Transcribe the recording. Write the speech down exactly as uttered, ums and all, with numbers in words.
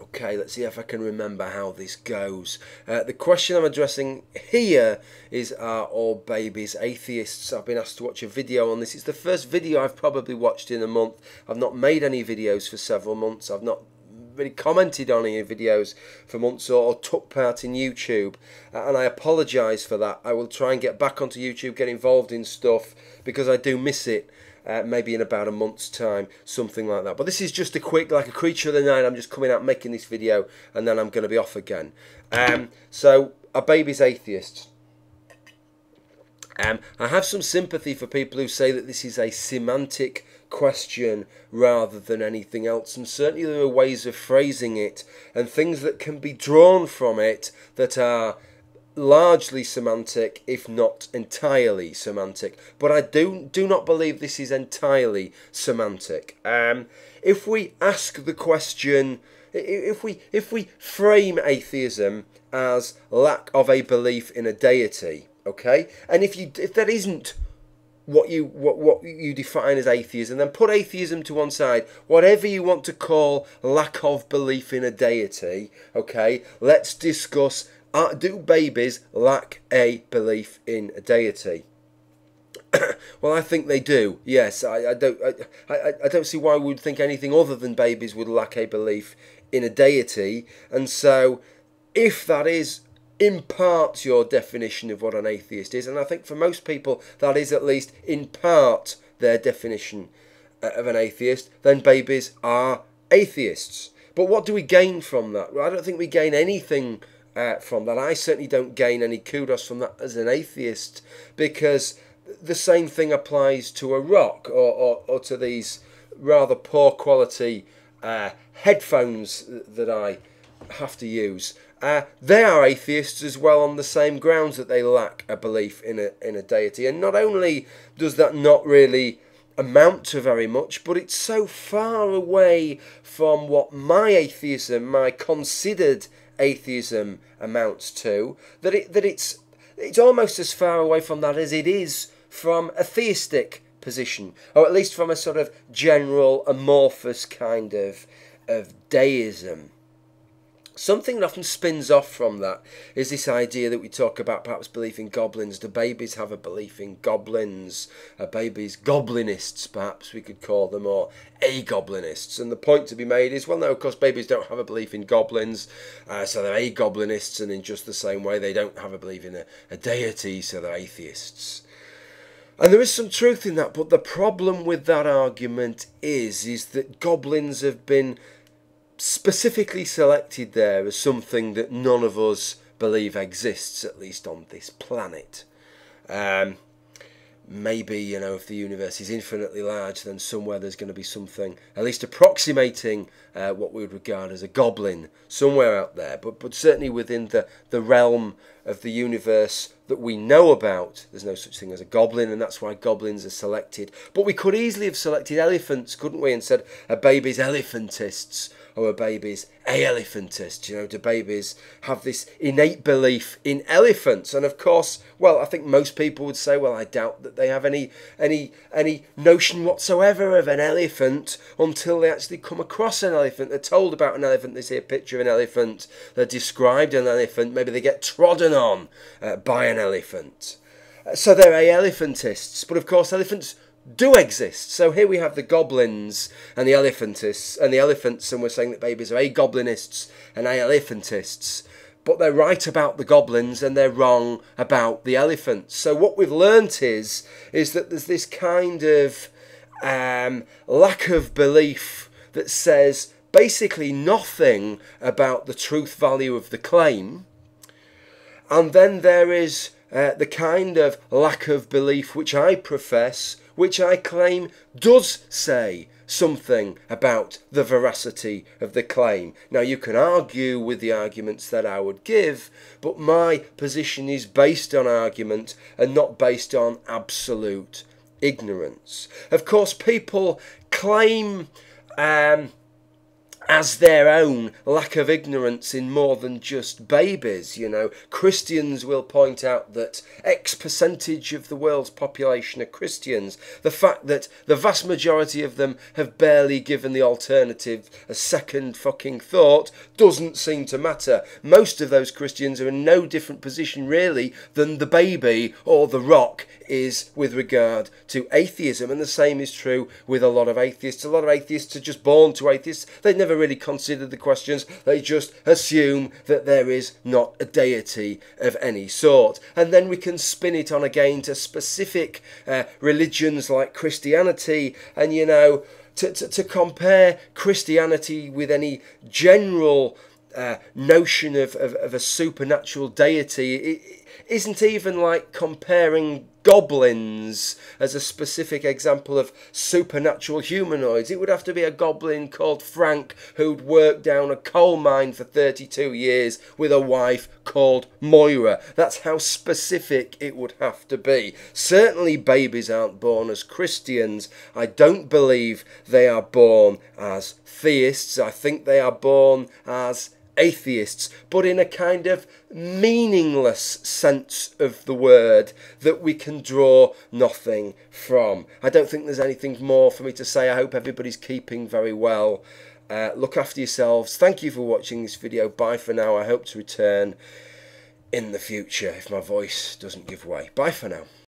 Okay, let's see if I can remember how this goes. Uh, the question I'm addressing here is, are all babies atheists? I've been asked to watch a video on this. It's the first video I've probably watched in a month. I've not made any videos for several months. I've not really commented on any videos for months or, or took part in YouTube. Uh, and I apologise for that. I will try and get back onto YouTube, get involved in stuff, because I do miss it. Uh, maybe in about a month's time, something like that. But this is just a quick, like a creature of the night. I'm just coming out making this video, and then I'm going to be off again. Um, so, are babies atheists? Um, I have some sympathy for people who say that this is a semantic question rather than anything else, and certainly there are ways of phrasing it and things that can be drawn from it that are largely semantic, if not entirely semantic. But I do do not believe this is entirely semantic. Um, if we ask the question, if we if we frame atheism as lack of a belief in a deity, okay, and if you if that isn't what you what what you define as atheism, then put atheism to one side. Whatever you want to call lack of belief in a deity, okay, let's discuss. Uh, do babies lack a belief in a deity? Well, I think they do. Yes, I, I don't. I, I, I don't see why we would think anything other than babies would lack a belief in a deity. And so, if that is in part your definition of what an atheist is, and I think for most people that is at least in part their definition of an atheist, then babies are atheists. But what do we gain from that? Well, I don't think we gain anything Uh, from that. I certainly don't gain any kudos from that as an atheist, because the same thing applies to a rock or, or, or to these rather poor quality uh, headphones that I have to use. Uh, they are atheists as well on the same grounds that they lack a belief in a, in a deity. And not only does that not really amount to very much, but it's so far away from what my atheism, my considered atheism amounts to, that it that it's it's almost as far away from that as it is from a theistic position, or at least from a sort of general amorphous kind of of deism. Something that often spins off from that is this idea that we talk about perhaps belief in goblins. Do babies have a belief in goblins? Are babies goblinists, perhaps we could call them, or a-goblinists? And the point to be made is, well, no, of course babies don't have a belief in goblins, uh, so they're a-goblinists, and in just the same way they don't have a belief in a, a deity, so they're atheists. And there is some truth in that, but the problem with that argument is, is that goblins have been specifically selected there as something that none of us believe exists, at least on this planet. Um, maybe, you know, if the universe is infinitely large, then somewhere there's going to be something at least approximating uh, what we would regard as a goblin somewhere out there. But but certainly within the, the realm of the universe that we know about, there's no such thing as a goblin, and that's why goblins are selected. But we could easily have selected elephants, couldn't we, and said a baby's elephantists, or a baby's a-elephantists. You know, do babies have this innate belief in elephants? And of course, well, I think most people would say, well, I doubt that they have any any any notion whatsoever of an elephant until they actually come across an elephant. They're told about an elephant, they see a picture of an elephant, they're described an elephant, maybe they get trodden on uh, by an elephant. Uh, so they're a-elephantists. But of course, elephants do exist. So here we have the goblins and the elephantists and the elephants, and we're saying that babies are a-goblinists and a-elephantists. But they're right about the goblins and they're wrong about the elephants. So what we've learnt is, is that there's this kind of um, lack of belief that says basically nothing about the truth value of the claim. And then there is uh, the kind of lack of belief which I profess, which I claim does say something about the veracity of the claim. Now, you can argue with the arguments that I would give, but my position is based on argument and not based on absolute ignorance. Of course, people claim um, as their own lack of ignorance in more than just babies. You know, Christians will point out that X percentage of the world's population are Christians. The fact that the vast majority of them have barely given the alternative a second fucking thought doesn't seem to matter. Most of those Christians are in no different position really than the baby or the rock is with regard to atheism, and the same is true with a lot of atheists. A lot of atheists are just born to atheists. They've never really considered the questions. They just assume that there is not a deity of any sort, and then we can spin it on again to specific uh, religions like Christianity, and you know, to, to, to compare Christianity with any general uh, notion of, of, of a supernatural deity. It, isn't even like comparing goblins as a specific example of supernatural humanoids. It would have to be a goblin called Frank who'd worked down a coal mine for thirty-two years with a wife called Moira. That's how specific it would have to be. Certainly babies aren't born as Christians. I don't believe they are born as theists. I think they are born as atheists, but in a kind of meaningless sense of the word that we can draw nothing from. I don't think there's anything more for me to say. I hope everybody's keeping very well. Uh, look after yourselves. Thank you for watching this video. Bye for now. I hope to return in the future if my voice doesn't give way. Bye for now.